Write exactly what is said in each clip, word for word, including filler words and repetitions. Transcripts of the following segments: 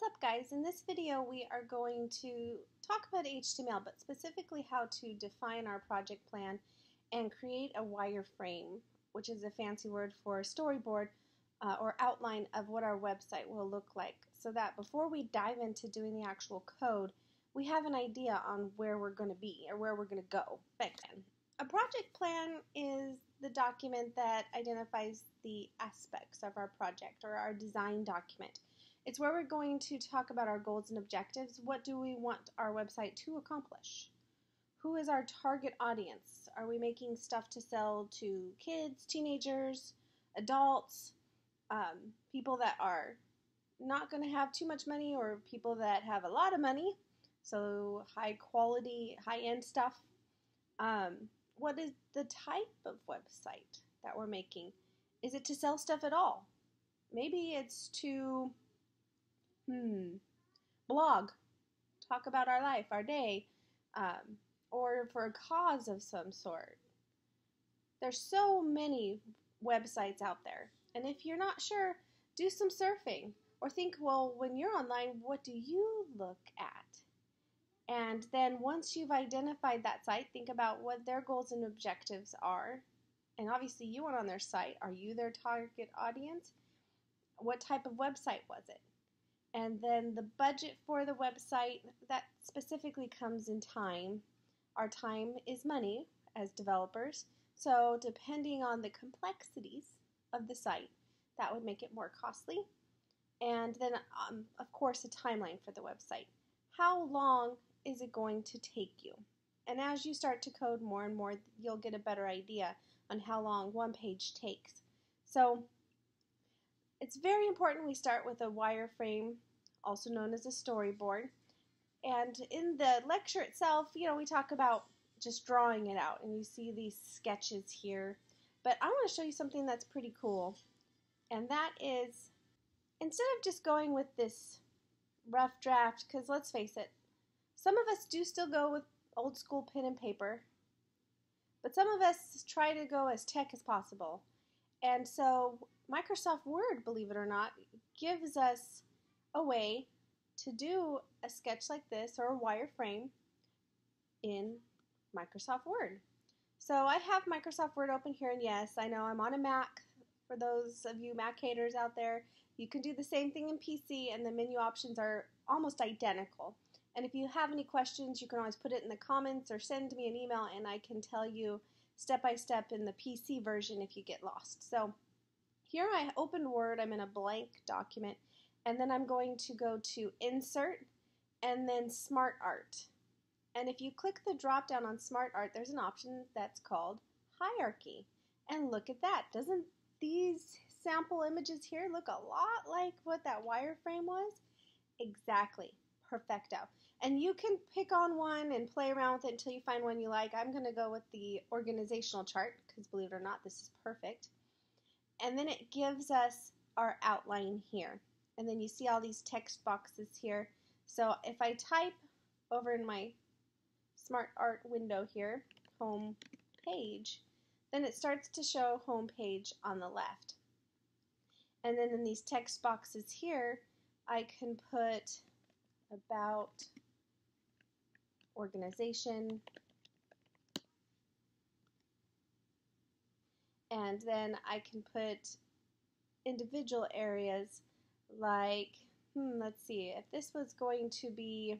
What's up, guys? In this video we are going to talk about H T M L, but specifically how to define our project plan and create a wireframe, which is a fancy word for storyboard uh, or outline of what our website will look like, so that before we dive into doing the actual code, we have an idea on where we're going to be or where we're going to go back then. A project plan is the document that identifies the aspects of our project or our design document. It's where we're going to talk about our goals and objectives. What do we want our website to accomplish? Who is our target audience? Are we making stuff to sell to kids, teenagers, adults, um, people that are not going to have too much money, or people that have a lot of money, so high quality, high-end stuff? Um, what is the type of website that we're making? Is it to sell stuff at all? Maybe it's to Hmm. blog, talk about our life, our day, um, or for a cause of some sort. There's so many websites out there, and if you're not sure, do some surfing, or think, well, when you're online, what do you look at? And then once you've identified that site, think about what their goals and objectives are. And obviously you went on their site. Are you their target audience? What type of website was it? And then the budget for the website, that specifically comes in time. Our time is money as developers, so depending on the complexities of the site, that would make it more costly. And then, um, of course, a timeline for the website. How long is it going to take you? And as you start to code more and more, you'll get a better idea on how long one page takes. So it's very important we start with a wireframe, also known as a storyboard. And in the lecture itself, you know, we talk about just drawing it out, and you see these sketches here. But I want to show you something that's pretty cool, and that is, instead of just going with this rough draft, because let's face it, some of us do still go with old school pen and paper, but some of us try to go as tech as possible. And so Microsoft Word, believe it or not, gives us a way to do a sketch like this or a wireframe in Microsoft Word. So I have Microsoft Word open here, and yes, I know I'm on a Mac. For those of you Mac haters out there, you can do the same thing in P C, and the menu options are almost identical. And if you have any questions, you can always put it in the comments or send me an email, and I can tell you step by step in the P C version if you get lost. So here I opened Word, I'm in a blank document, and then I'm going to go to Insert and then Smart Art. And if you click the drop down on Smart Art, there's an option that's called Hierarchy. And look at that. Doesn't these sample images here look a lot like what that wireframe was? Exactly. Perfecto. And you can pick on one and play around with it until you find one you like. I'm going to go with the organizational chart because, believe it or not, this is perfect. And then it gives us our outline here. And then you see all these text boxes here. So if I type over in my Smart Art window here, home page, then it starts to show home page on the left. And then in these text boxes here, I can put about, organization, and then I can put individual areas like, hmm, let's see, if this was going to be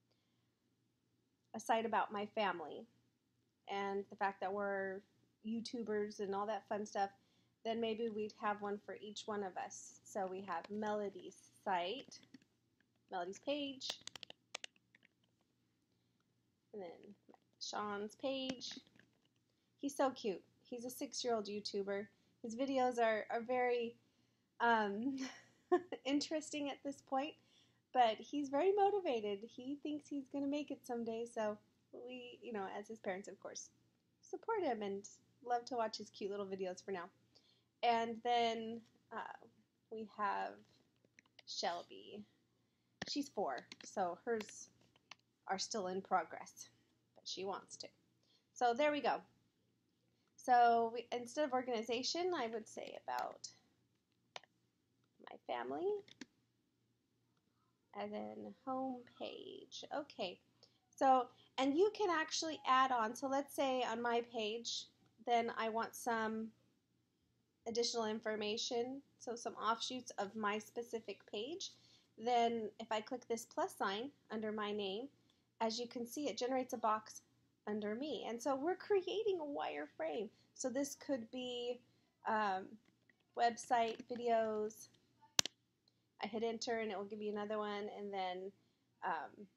a site about my family and the fact that we're YouTubers and all that fun stuff, then maybe we'd have one for each one of us. So we have Melody's site, Melody's page, and then Sean's page. He's so cute. He's a six-year-old YouTuber. His videos are, are very um, interesting at this point, but he's very motivated. He thinks he's going to make it someday, so we, you know, as his parents, of course, support him and love to watch his cute little videos for now. And then uh, we have Shelby. She's four, so hers are still in progress, but she wants to. So there we go. So we, instead of organization, I would say about my family. and then home page. Okay, so, and you can actually add on. So let's say on my page, then I want some additional information, so some offshoots of my specific page. Then if I click this plus sign under my name, as you can see, it generates a box under me. And so we're creating a wireframe. So this could be um, website, videos. I hit enter and it will give you another one, and then um,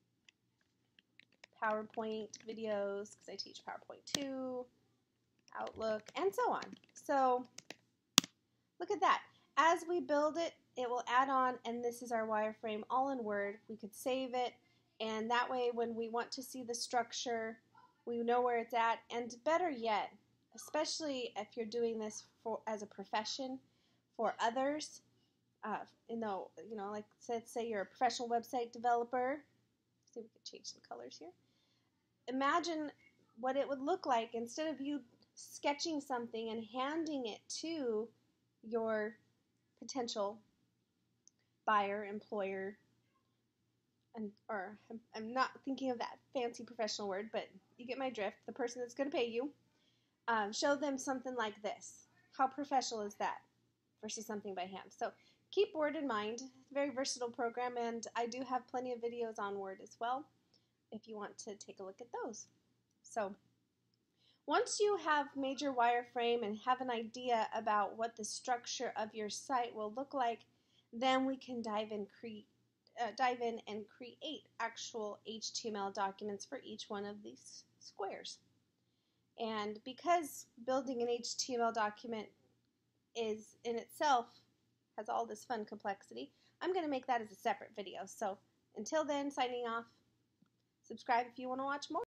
PowerPoint videos, because I teach PowerPoint too, Outlook, and so on. So look at that. As we build it, it will add on, and this is our wireframe all in Word. We could save it, and that way when we want to see the structure, we know where it's at. And better yet, especially if you're doing this for as a profession for others, uh, you know, you know, like let's say you're a professional website developer. Let's see if we can change some colors here. Imagine what it would look like instead of you sketching something and handing it to your potential buyer, employer, and or I'm, I'm not thinking of that fancy professional word, but you get my drift, the person that's going to pay you. Um, show them something like this. How professional is that versus something by hand? So keep Word in mind. It's a very versatile program, and I do have plenty of videos on Word as well if you want to take a look at those. So once you have made your wireframe and have an idea about what the structure of your site will look like, then we can dive in, cre uh, dive in and create actual H T M L documents for each one of these squares. And because building an H T M L document is in itself has all this fun complexity, I'm going to make that as a separate video. So until then, signing off. Subscribe if you want to watch more.